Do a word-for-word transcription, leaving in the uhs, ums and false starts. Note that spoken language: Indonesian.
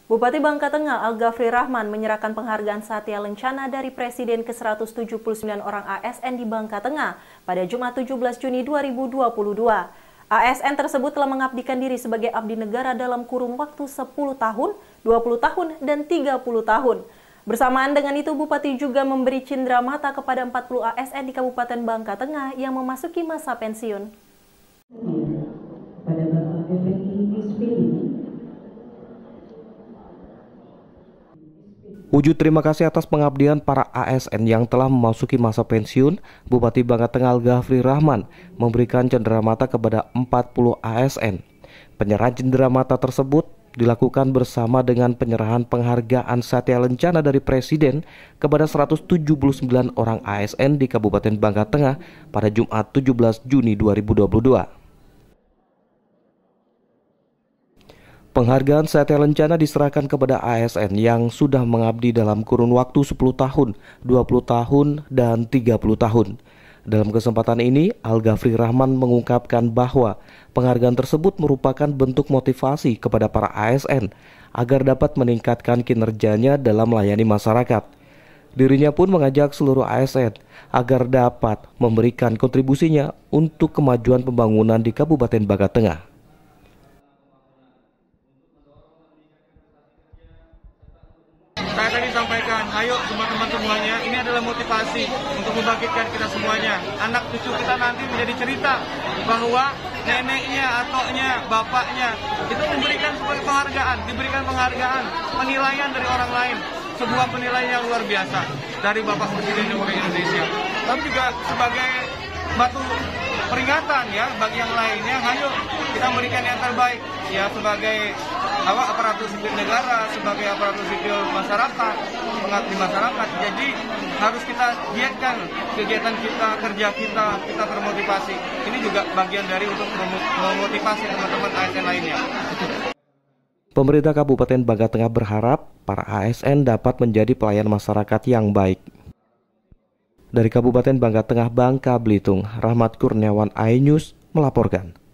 Bupati Bangka Tengah Al-Ghafri Rahman menyerahkan penghargaan Satya Lencana dari Presiden ke seratus tujuh puluh sembilan orang A S N di Bangka Tengah pada Jumat tujuh belas Juni dua ribu dua puluh dua. A S N tersebut telah mengabdikan diri sebagai abdi negara dalam kurun waktu sepuluh tahun, dua puluh tahun, dan tiga puluh tahun. Bersamaan dengan itu, Bupati juga memberi cindera mata kepada empat puluh A S N di Kabupaten Bangka Tengah yang memasuki masa pensiun. Pada Bapak Effendi Ispili. Wujud terima kasih atas pengabdian para A S N yang telah memasuki masa pensiun, Bupati Bangka Tengah Al-Ghafri Rahman memberikan cenderamata kepada empat puluh A S N. Penyerahan cenderamata tersebut dilakukan bersama dengan penyerahan penghargaan Satya Lencana dari Presiden kepada seratus tujuh puluh sembilan orang A S N di Kabupaten Bangka Tengah pada Jumat tujuh belas Juni dua ribu dua puluh dua. Penghargaan Satya Lencana diserahkan kepada A S N yang sudah mengabdi dalam kurun waktu sepuluh tahun, dua puluh tahun, dan tiga puluh tahun. Dalam kesempatan ini, Al-Ghafri Rahman mengungkapkan bahwa penghargaan tersebut merupakan bentuk motivasi kepada para A S N agar dapat meningkatkan kinerjanya dalam melayani masyarakat. Dirinya pun mengajak seluruh A S N agar dapat memberikan kontribusinya untuk kemajuan pembangunan di Kabupaten Bangka Tengah. Saya tadi sampaikan, ayo teman-teman semuanya, ini adalah motivasi untuk membangkitkan kita semuanya. Anak cucu kita nanti menjadi cerita bahwa neneknya, ataunya, bapaknya itu memberikan sebagai penghargaan, diberikan penghargaan, penilaian dari orang lain, sebuah penilaian yang luar biasa dari Bapak Presiden Republik Indonesia. Tapi juga sebagai batu peringatan ya bagi yang lainnya, ayo kita memberikan yang terbaik ya sebagai apa, aparatur sipil negara, sebagai aparatur sipil masyarakat, pengabdi masyarakat. Jadi harus kita giatkan kegiatan kita, kerja kita, kita termotivasi. Ini juga bagian dari untuk memotivasi teman-teman A S N lainnya. Pemerintah Kabupaten Bangka Tengah berharap para A S N dapat menjadi pelayan masyarakat yang baik. Dari Kabupaten Bangka Tengah, Bangka Belitung, Rahmat Kurniawan, iNews melaporkan.